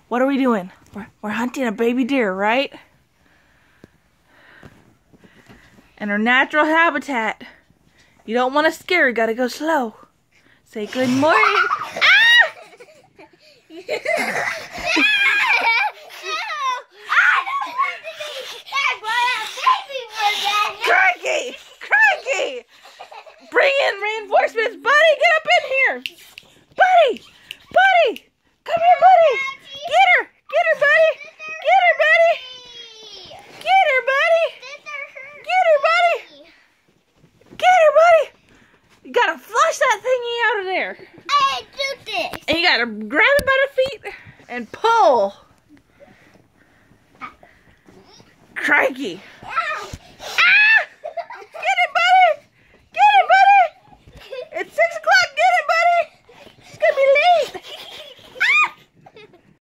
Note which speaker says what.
Speaker 1: What are we doing? We're hunting a baby deer, right? In her natural habitat. You don't want to scare her, gotta go slow. Say good morning. Ah! Crikey! Crikey! Bring in reinforcements, buddy! Get up in here! Buddy! Buddy! Come here, buddy! Get her! Get her, buddy! Get her, buddy! Get her, buddy! Get her, buddy! Get her, buddy! You gotta flush that thingy out of there.
Speaker 2: I do this.
Speaker 1: And you gotta grab it by the feet and pull. Crikey.